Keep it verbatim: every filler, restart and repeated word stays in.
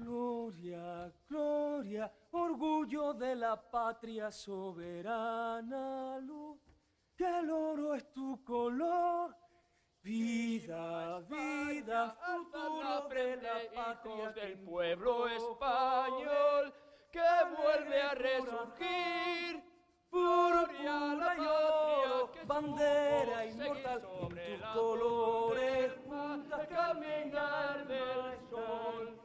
Gloria, gloria, orgullo de la patria soberana luz, que el oro es tu color. Vida, vida, futuro de la patria del pueblo español, que vuelve a resurgir. Púrpura y oro, bandera inmortal, sobre tus la colores juntas juntas caminar del sol.